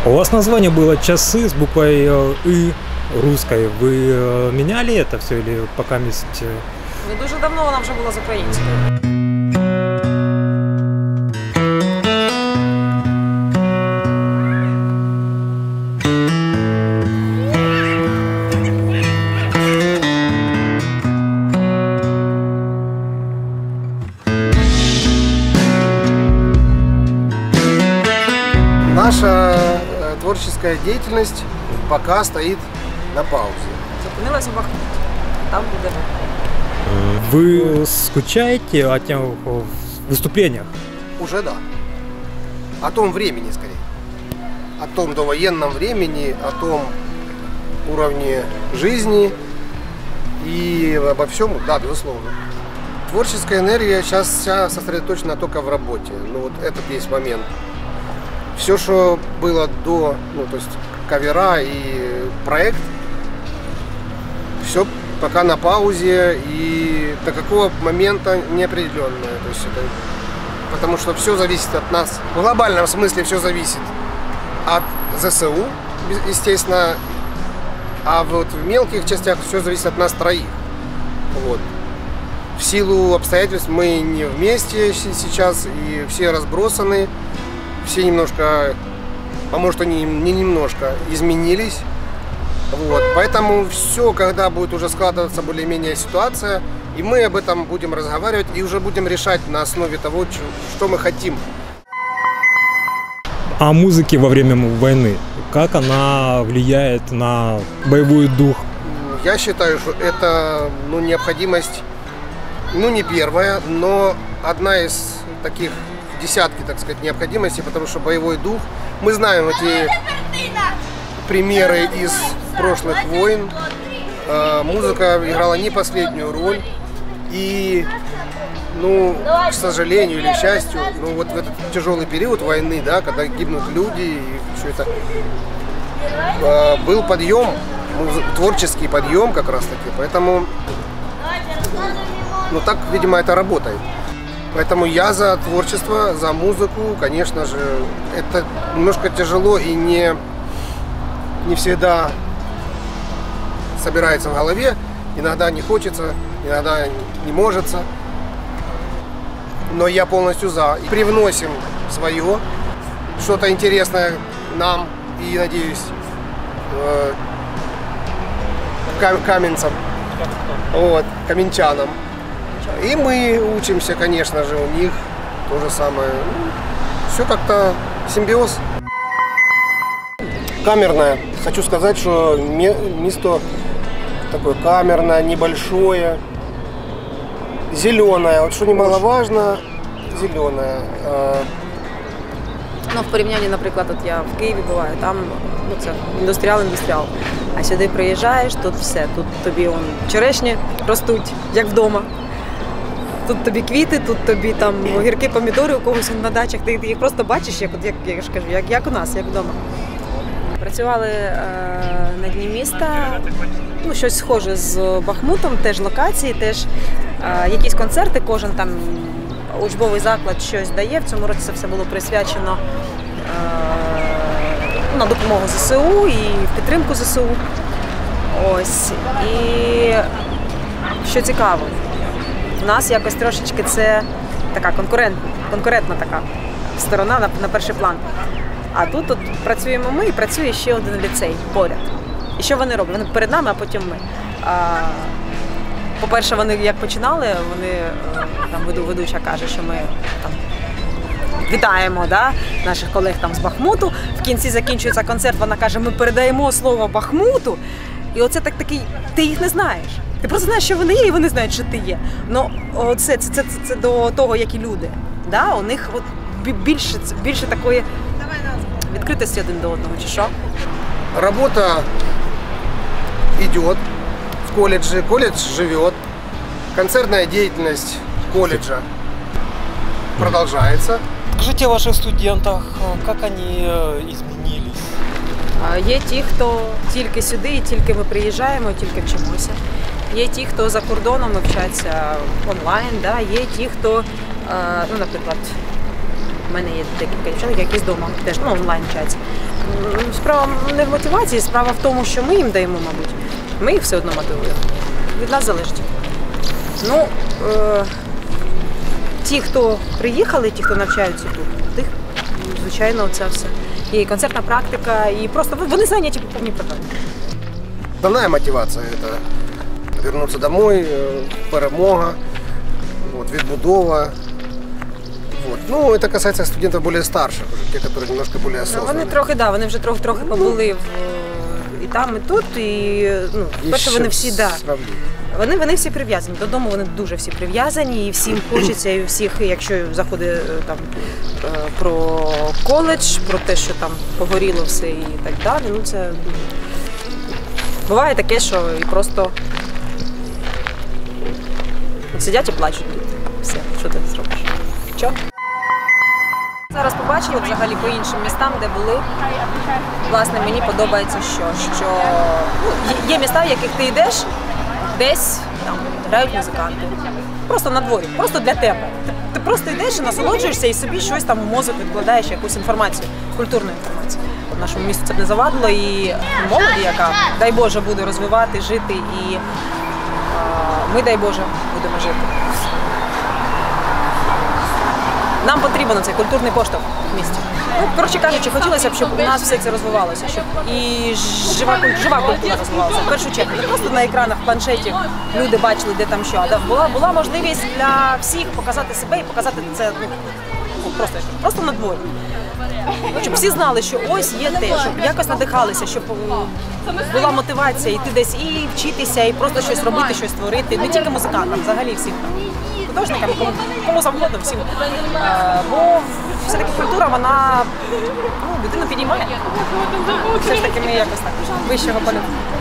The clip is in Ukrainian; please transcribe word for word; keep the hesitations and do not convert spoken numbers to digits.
У вас название было «Часы» с буквой «И» русской. Вы меняли это все или пока місць? Ну, дуже давно вона вже була з українською. Наша творческая деятельность пока стоит на паузе. Зупинилася в Бахмуті. Там буде. Вы скучаете о тех выступлениях? Уже да. О том времени скорее. О том довоенном времени, о том уровне жизни и обо всем, да, безусловно. Творческая энергия сейчас вся сосредоточена только в работе. Ну вот этот есть момент. Все, что было до, ну то есть кавера и проект, все пока на паузе и до какого момента неопределенное. То есть это, потому что все зависит от нас. В глобальном смысле все зависит от ЗСУ, естественно, а вот в мелких частях все зависит от нас троих. Вот. В силу обстоятельств мы не вместе сейчас и все разбросаны. Все немножко, а может они не немножко, изменились. Вот. Поэтому все, когда будет уже складываться более-менее ситуация, и мы об этом будем разговаривать и уже будем решать на основе того, что мы хотим. О музыке во время войны. Как она влияет на боевой дух? Я считаю, что это ну, необходимость, ну не первая, но одна из таких десятки, так сказать, необходимостей, потому что боевой дух, мы знаем эти примеры из прошлых войн, музыка играла не последнюю роль, и, ну, к сожалению или к счастью, ну вот в этот тяжелый период войны, да, когда гибнут люди и все это, был подъем, творческий подъем как раз таки, поэтому, ну так, видимо, это работает. Поэтому я за творчество, за музыку, конечно же. Это немножко тяжело и не, не всегда собирается в голове. Иногда не хочется, иногда не может. Но я полностью за. И привносим свое, что-то интересное нам и, надеюсь, каменцам, вот, каменчанам. И мы учимся, конечно же, у них то же самое. Все как-то симбиоз. Камерное. Хочу сказать, что место такое камерное, небольшое, зеленое. Вот что немаловажно, зеленое. Ну, в порівнянні, наприклад, от я в Києві буваю, там ну, це індустріал-індустріал. А сюди приїжджаєш, тут все, тут тобі он, черешні ростуть, як вдома. Тут тобі квіти, тут тобі там огірки, помідори у когось на дачах, ти їх просто бачиш, як, як я ж кажу, як, як у нас, як вдома. Працювали е, на дні міста, ну, щось схоже з Бахмутом, теж локації, теж е, якісь концерти, кожен там учбовий заклад щось дає. В цьому році це все було присвячено е, на допомогу ЗСУ і в підтримку ЗСУ. Ось. І що цікаво, у нас якось трошечки це така конкурентна, конкурентна така сторона на, на перший план. А тут от працюємо ми і працює ще один ліцей поряд. І що вони роблять? Вони перед нами, а потім ми. А, по-перше, вони як починали, вони, там ведуча каже, що ми там вітаємо, да, наших колег там з Бахмуту. В кінці закінчується концерт, вона каже, ми передаємо слово Бахмуту. І оце так такий, ти їх не знаєш. Ти просто знаєш, що вони є, і вони знають, що ти є. Ну, це, це, це, це до того, які люди. Да? У них от більше, більше такої відкритості один до одного, чи що? Робота йде в колледже, колледж живет, концертная деятельность колледжа продолжается. Скажите о ваших студентах, как они изменились? Є ті, хто тільки сюди, і тільки ми приїжджаємо, тільки вчимося. Є ті, хто за кордоном вчаться онлайн, да? Є ті, хто, ну, наприклад, У мене є декілька дівчаток, які з дому теж ну, онлайн вчаться. Справа не в мотивації, справа в тому, що ми їм даємо, мабуть. Ми їх все одно мотивуємо. Від нас залежить. Ну, е- ті, хто приїхали, ті, хто навчаються тут, тих, звичайно, це все. І концертна практика, і просто вони зайняті по повній програмі. Основная мотивация – это вернуться домой, э, перемога, вот, відбудова. Вот. Ну, это касается студентов более старших, уже, те, которые немножко более Ну, осознанные. вони трохи, да, вони вже трохи трохи побули в, і там, і тут, і ну, перше, вони всі, да. Вони, вони всі прив'язані. Додому вони дуже всі прив'язані, і всім хочеться, і у всіх, якщо заходить там про коледж, про те, що там погоріло все і так далі. Ну це буває таке, що і просто сидять і плачуть тут. Все, що ти зробиш? Що? Зараз побачили взагалі по іншим містам, де були. Власне, мені подобається, що, що ну, є міста, в яких ти йдеш, десь там грають музиканти. Просто на дворі, просто для тебе. Ти, ти просто йдеш і насолоджуєшся і собі щось там у мозок відкладаєш, якусь інформацію, культурну інформацію. В нашому місті це б не завадило, і молоді, яка, дай Боже, буде розвивати, жити, і а, ми, дай Боже, будемо жити. Нам потрібен цей культурний поштовх в місті. Ну, коротше кажучи, хотілося б, щоб у нас все це розвивалося, щоб і жива, жива культура розвивалася. В першу чергу, не просто на екранах, планшетів люди бачили, де там що, а була, була можливість для всіх показати себе і показати це ну, просто, просто на дворі. Щоб всі знали, що ось є те, щоб якось надихалися, щоб була мотивація йти десь і вчитися, і просто щось робити, щось створити. Не тільки музикантам, взагалі всім художникам, кому, кому завгодно, всім. Бо все-таки культура, вона ну, людину підіймає. Все ж таки ми якось так, вищого польоту.